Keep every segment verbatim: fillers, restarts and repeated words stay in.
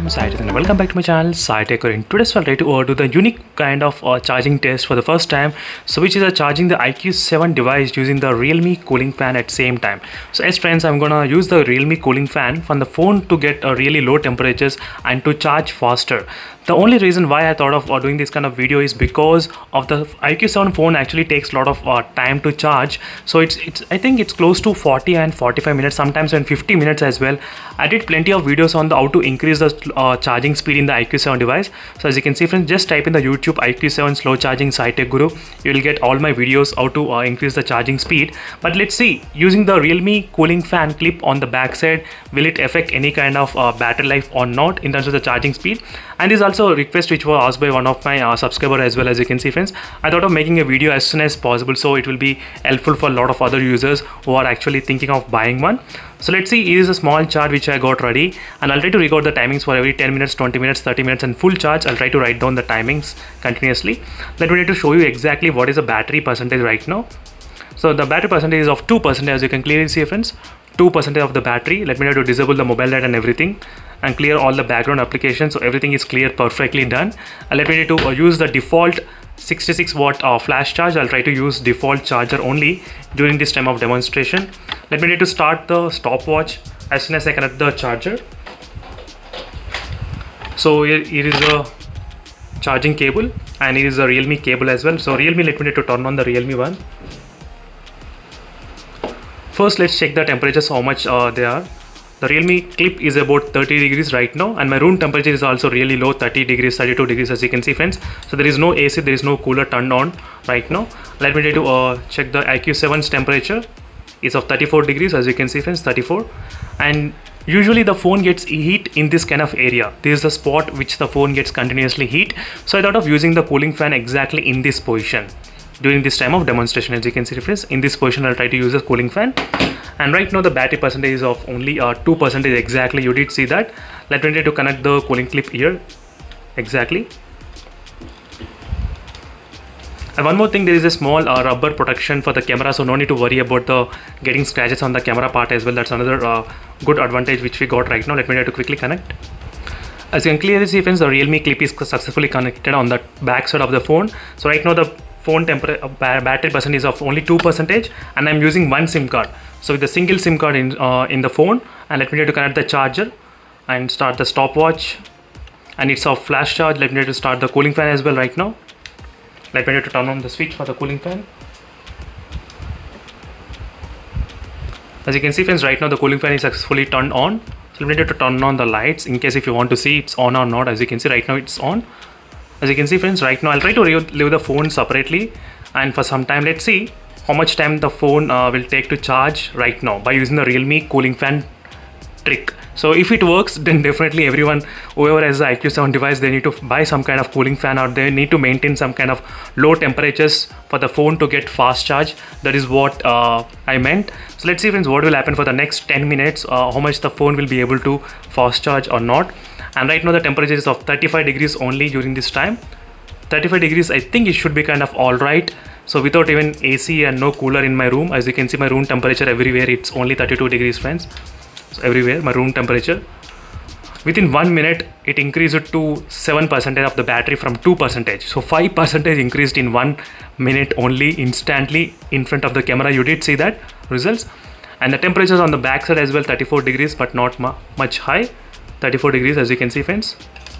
Sai and welcome back to my channel SciTech. In today's I'll try to uh, do the unique kind of uh, charging test for the first time, so which is uh, charging the I Q seven device using the Realme cooling fan at same time. So as friends, I'm gonna use the Realme cooling fan from the phone to get uh, really low temperatures and to charge faster. The only reason why I thought of uh, doing this kind of video is because of the I Q seven phone actually takes a lot of uh, time to charge. So it's it's I think it's close to forty and forty-five minutes, sometimes even fifty minutes as well. I did plenty of videos on the how to increase the uh, charging speed in the I Q seven device. So as you can see friends, just type in the YouTube I Q seven slow charging SciTech Guru. You will get all my videos how to uh, increase the charging speed. But let's see, using the Realme cooling fan clip on the back side, will it affect any kind of uh, battery life or not in terms of the charging speed? And this is also a request which was asked by one of my uh, subscriber as well. As you can see friends, I thought of making a video as soon as possible, so it will be helpful for a lot of other users who are actually thinking of buying one. So let's see, here is a small chart which I got ready, and I'll try to record the timings for every ten minutes, twenty minutes, thirty minutes, and full charge. I'll try to write down the timings continuously. Let me try to show you exactly what is the battery percentage right now. So the battery percentage is of two percent, as you can clearly see friends, two percent of the battery. Let me try to disable the mobile data and everything and clear all the background applications, so everything is clear, perfectly done. And let me try to uh, use the default sixty-six watt uh, flash charge. I'll try to use default charger only during this time of demonstration. Let me try to start the stopwatch as soon as I connect the charger. So here, here is a charging cable, and here is a Realme cable as well. So Realme, let me try to turn on the Realme one. First, let's check the temperatures, how much uh, they are. The Realme clip is about thirty degrees right now, and my room temperature is also really low, thirty degrees, thirty-two degrees, as you can see friends. So there is no A C, there is no cooler turned on right now. Let me try to uh, check the I Q seven's temperature. It's of thirty-four degrees, as you can see friends, thirty-four. And usually the phone gets heat in this kind of area. This is the spot which the phone gets continuously heat. So I thought of using the cooling fan exactly in this position during this time of demonstration. As you can see friends, in this position I'll try to use a cooling fan. And right now the battery percentage is of only uh, two percent exactly. You did see that. Let me try to connect the cooling clip here exactly. And one more thing, there is a small uh, rubber protection for the camera, so no need to worry about the getting scratches on the camera part as well. That's another uh, good advantage which we got right now. Let me try to quickly connect. As you can clearly see friends, the Realme clip is successfully connected on the back side of the phone. So right now the phone temperature uh, battery percentage is of only two percent, and I'm using one SIM card. So with the single SIM card in uh, in the phone, and let me try to connect the charger and start the stopwatch, and it's off flash charge. Let me try to start the cooling fan as well right now. Let me try to turn on the switch for the cooling fan. As you can see friends, right now the cooling fan is successfully turned on. So let me try to turn on the lights in case if you want to see it's on or not. As you can see right now it's on. As you can see friends, right now I'll try to leave the phone separately, and for some time let's see how much time the phone uh, will take to charge right now by using the Realme cooling fan trick. So if it works, then definitely everyone, whoever has the I Q seven device, they need to buy some kind of cooling fan, or they need to maintain some kind of low temperatures for the phone to get fast charge. That is what uh, I meant. So let's see friends, what will happen for the next ten minutes, uh, how much the phone will be able to fast charge or not. And right now the temperature is of thirty-five degrees only during this time. thirty-five degrees, I think it should be kind of alright. So without even A C and no cooler in my room, as you can see my room temperature everywhere, it's only thirty-two degrees friends. So everywhere my room temperature. Within one minute it increased to seven percent of the battery from two percent. So five percent increased in one minute only, instantly in front of the camera. You did see that results. And the temperatures on the back side as well, thirty-four degrees, but not mu much high. thirty-four degrees, as you can see friends.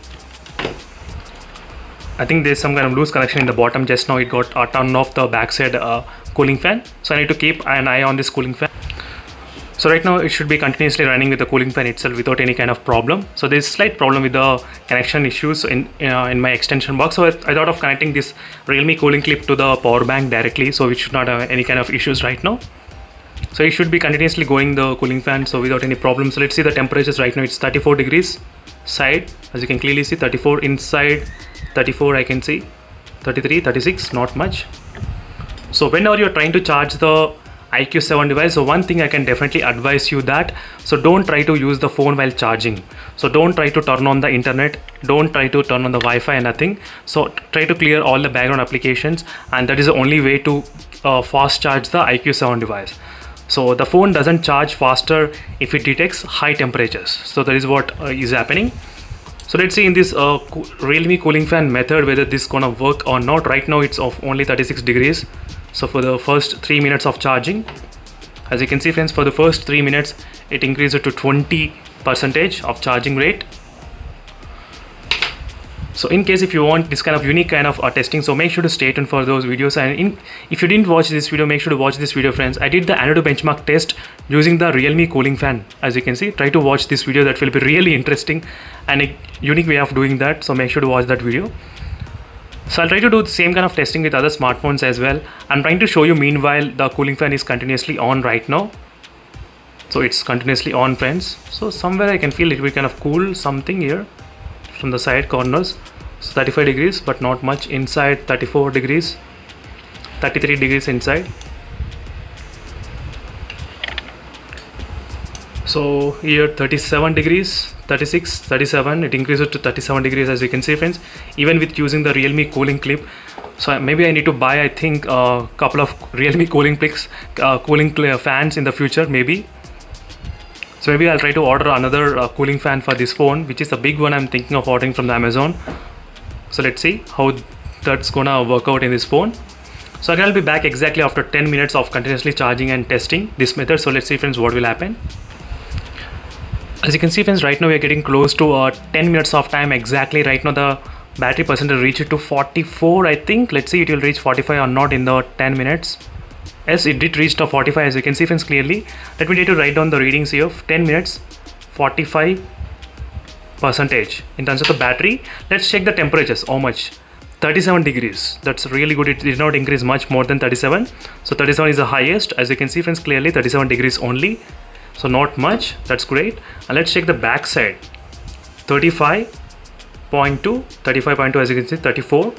I think there's some kind of loose connection in the bottom. Just now it got uh, turned off the backside uh, cooling fan. So I need to keep an eye on this cooling fan. So right now it should be continuously running with the cooling fan itself without any kind of problem. So there's slight problem with the connection issues in uh, in my extension box. So I, I thought of connecting this Realme cooling clip to the power bank directly, so it should not have any kind of issues right now. So it should be continuously going the cooling fan, so without any problems. So let's see the temperatures right now. It's thirty-four degrees side, as you can clearly see, thirty-four inside, thirty-four I can see, thirty-three, thirty-six, not much. So whenever you're trying to charge the I Q seven device, so one thing I can definitely advise you that, so don't try to use the phone while charging. So don't try to turn on the internet, don't try to turn on the Wi-Fi and nothing. So try to clear all the background applications, and that is the only way to uh, fast charge the I Q seven device. So the phone doesn't charge faster if it detects high temperatures. So that is what uh, is happening. So let's see in this uh, Realme cooling fan method whether this is gonna work or not. Right now it's of only thirty-six degrees. So for the first three minutes of charging, as you can see friends, for the first three minutes it increases to twenty percentage of charging rate. So in case if you want this kind of unique kind of uh, testing, so make sure to stay tuned for those videos. And in, if you didn't watch this video, make sure to watch this video friends. I did the Antutu benchmark test using the Realme cooling fan. As you can see, try to watch this video, that will be really interesting and a unique way of doing that, so make sure to watch that video. So I'll try to do the same kind of testing with other smartphones as well. I'm trying to show you meanwhile the cooling fan is continuously on right now. So it's continuously on friends. So somewhere I can feel it will kind of cool something here from the side corners. So thirty-five degrees, but not much. Inside thirty-four degrees, thirty-three degrees inside. So here thirty-seven degrees, thirty-six, thirty-seven, it increases to thirty-seven degrees, as you can see friends, even with using the Realme cooling clip. So maybe I need to buy, I think, a uh, couple of Realme cooling clips, uh, cooling fans in the future maybe. So maybe I'll try to order another uh, cooling fan for this phone, which is a big one I'm thinking of ordering from the Amazon. So let's see how that's gonna work out in this phone. So again, I'll be back exactly after ten minutes of continuously charging and testing this method. So let's see friends what will happen. As you can see friends, right now we are getting close to uh, ten minutes of time exactly. Right now the battery percentage reached to forty-four, I think. Let's see it will reach forty-five or not in the ten minutes. Yes, it did reach to forty-five, as you can see friends clearly. Let me try to write down the readings here of ten minutes, forty-five percentage in terms of the battery. Let's check the temperatures. How much? thirty-seven degrees. That's really good. It did not increase much more than thirty-seven. So thirty-seven is the highest, as you can see friends clearly, thirty-seven degrees only. So not much. That's great. And let's check the back side. thirty-five point two, thirty-five point two, as you can see, thirty-four.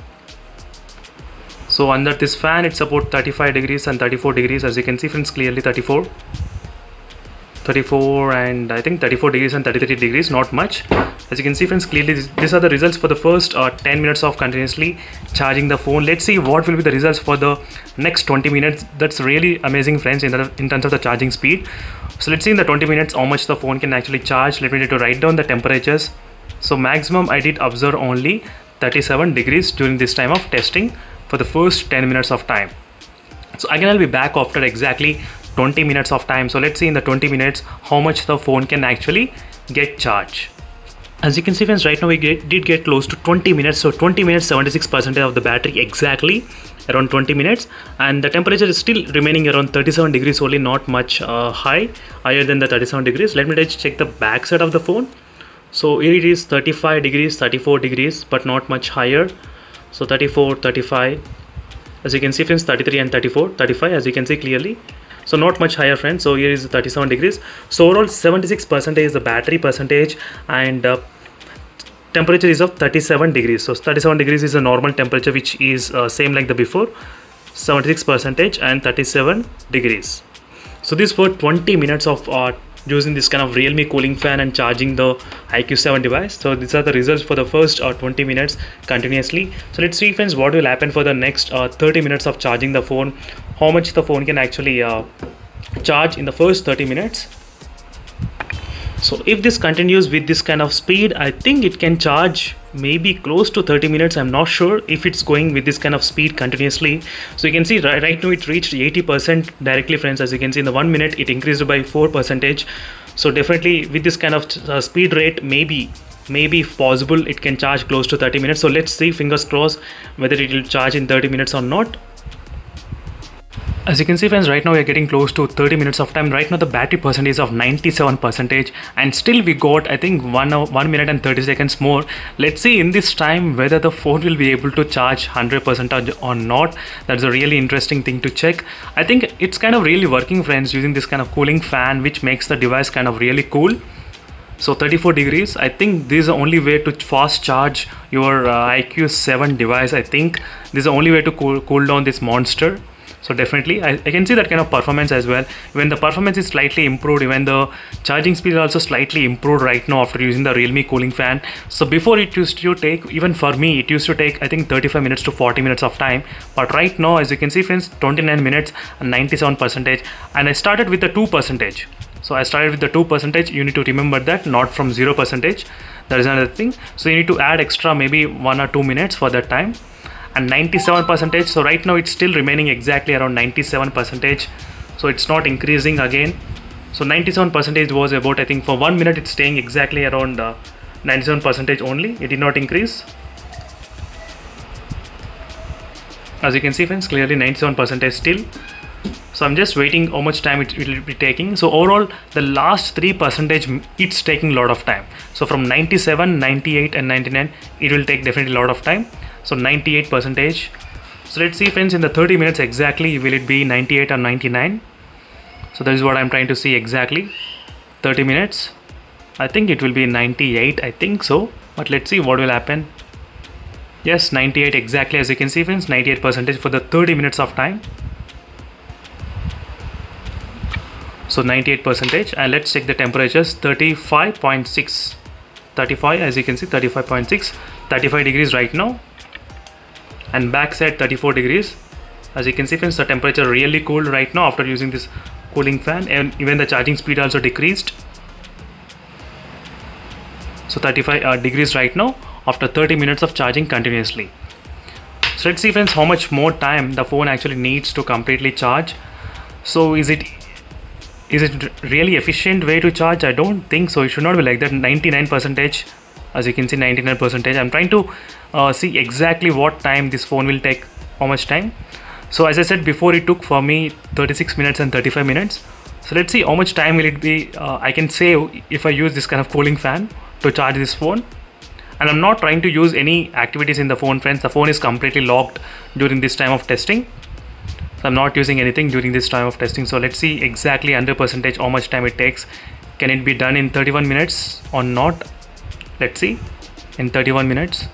So under this fan it's about thirty-five degrees and thirty-four degrees, as you can see friends clearly, thirty-four, thirty-four and I think thirty-four degrees and thirty-three degrees, not much. As you can see friends clearly, these are the results for the first uh, ten minutes of continuously charging the phone. Let's see what will be the results for the next twenty minutes. That's really amazing friends in, the, in terms of the charging speed. So let's see in the twenty minutes how much the phone can actually charge. Let me try to write down the temperatures. So maximum I did observe only thirty-seven degrees during this time of testing for the first ten minutes of time. So again I'll be back after exactly twenty minutes of time. So let's see in the twenty minutes how much the phone can actually get charged. As you can see friends, right now we get, did get close to twenty minutes. So twenty minutes, seventy-six percent of the battery exactly, around twenty minutes, and the temperature is still remaining around thirty-seven degrees only, not much uh, high, higher than the thirty-seven degrees. Let me just check the back side of the phone. So here it is thirty-five degrees, thirty-four degrees, but not much higher. So thirty-four, thirty-five, as you can see friends, thirty-three and thirty-four, thirty-five, as you can see clearly. So not much higher friends. So here is thirty-seven degrees. So overall seventy-six percent is the battery percentage, and uh, temperature is of thirty-seven degrees. So thirty-seven degrees is a normal temperature, which is uh, same like the before, seventy-six percent and thirty-seven degrees. So this for twenty minutes of uh, using this kind of Realme cooling fan and charging the I Q seven device. So these are the results for the first uh, twenty minutes continuously. So let's see friends what will happen for the next uh, thirty minutes of charging the phone, how much the phone can actually uh, charge in the first thirty minutes. So if this continues with this kind of speed, I think it can charge maybe close to thirty minutes. I'm not sure if it's going with this kind of speed continuously. So you can see right, right now it reached eighty percent directly friends. As you can see in the one minute it increased by four percentage. So definitely with this kind of uh, speed rate, maybe maybe if possible it can charge close to thirty minutes. So let's see, fingers crossed, whether it will charge in thirty minutes or not. As you can see friends, right now we are getting close to thirty minutes of time. Right now the battery percentage is of ninety-seven percent, and still we got I think one hour, one minute and thirty seconds more. Let's see in this time whether the phone will be able to charge one hundred percent or not. That's a really interesting thing to check. I think it's kind of really working friends, using this kind of cooling fan, which makes the device kind of really cool. So thirty-four degrees, I think this is the only way to fast charge your uh, I Q seven device. I think this is the only way to cool, cool down this monster. So definitely I, I can see that kind of performance as well. When the performance is slightly improved, even the charging speed is also slightly improved right now after using the Realme cooling fan. So before it used to take, even for me it used to take I think thirty-five minutes to forty minutes of time, but right now as you can see friends, twenty-nine minutes and ninety-seven percent, and I started with the two percentage. So I started with the two percentage. You need to remember that, not from zero percentage. That is another thing. So you need to add extra maybe one or two minutes for that time. And ninety-seven percentage, so right now it's still remaining exactly around ninety-seven percentage, so it's not increasing again. So ninety-seven percentage was about, I think for one minute it's staying exactly around uh, ninety-seven percentage only. It did not increase. As you can see friends, clearly ninety-seven percentage still. So I'm just waiting how much time it will be taking. So overall the last three percentage it's taking a lot of time. So from ninety-seven, ninety-eight and ninety-nine it will take definitely a lot of time. So ninety-eight percentage. So let's see friends, in the thirty minutes exactly will it be ninety-eight or ninety-nine. So that is what I'm trying to see exactly. thirty minutes, I think it will be ninety-eight, I think so, but let's see what will happen. Yes, ninety-eight exactly, as you can see friends, ninety-eight percentage for the thirty minutes of time. So ninety-eight percentage, and let's check the temperatures. Thirty-five point six, thirty-five, as you can see, thirty-five point six, thirty-five degrees right now, and backside thirty-four degrees. As you can see friends, the temperature really cooled right now after using this cooling fan, and even the charging speed also decreased. So thirty-five uh, degrees right now after thirty minutes of charging continuously. So let's see friends how much more time the phone actually needs to completely charge. So is it is it really efficient way to charge? I don't think so. It should not be like that. ninety-nine percentage, as you can see, ninety-nine percentage. I'm trying to uh, see exactly what time this phone will take, how much time. So as I said before, it took for me thirty-six minutes and thirty-five minutes. So let's see how much time will it be uh, I can save if I use this kind of cooling fan to charge this phone. And I'm not trying to use any activities in the phone friends. The phone is completely locked during this time of testing. So I'm not using anything during this time of testing. So let's see exactly one hundred percentage how much time it takes. Can it be done in thirty-one minutes or not? Let's see in thirty-one minutes.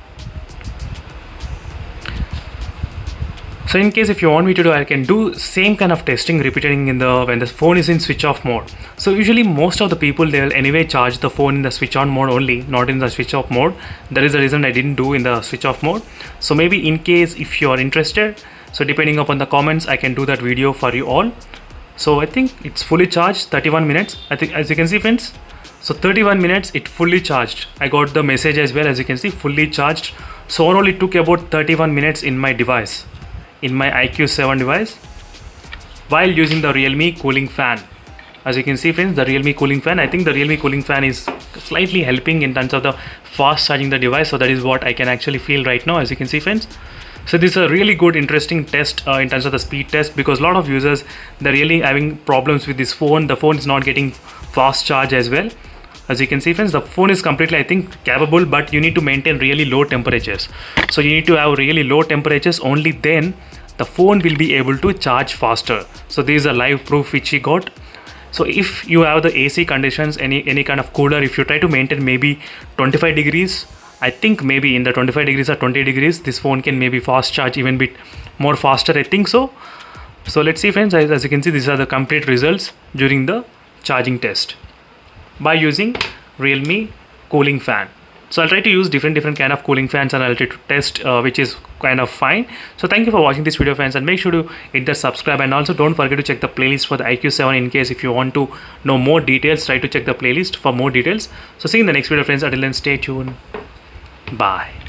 So in case if you want me to do, I can do same kind of testing repeating in the when the phone is in switch off mode. So usually most of the people, they will anyway charge the phone in the switch on mode only, not in the switch off mode. That is the reason I didn't do in the switch off mode. So maybe in case if you are interested, so depending upon the comments, I can do that video for you all. So I think it's fully charged, thirty-one minutes. I think as you can see friends, so thirty-one minutes it fully charged. I got the message as well, as you can see, fully charged. So overall it took about thirty-one minutes in my device, in my I Q seven device, while using the Realme cooling fan. As you can see friends, the Realme cooling fan, I think the Realme cooling fan is slightly helping in terms of the fast charging the device. So that is what I can actually feel right now, as you can see friends. So this is a really good interesting test uh, in terms of the speed test, because a lot of users, they're really having problems with this phone. The phone is not getting fast charge as well. As you can see friends, the phone is completely, I think, capable, but you need to maintain really low temperatures. So you need to have really low temperatures, only then the phone will be able to charge faster. So this is a live proof which we got. So if you have the A C conditions, any any kind of cooler, if you try to maintain maybe twenty-five degrees, I think maybe in the twenty-five degrees or twenty degrees, this phone can maybe fast charge even bit more faster, I think so. So let's see friends, as, as you can see, these are the complete results during the charging test by using Realme cooling fan. So I'll try to use different different kind of cooling fans, and I'll try to test uh, which is kind of fine. So thank you for watching this video friends, and make sure to hit the subscribe, and also don't forget to check the playlist for the I Q seven in case if you want to know more details. Try to check the playlist for more details. So see you in the next video friends. Until then, stay tuned. Bye.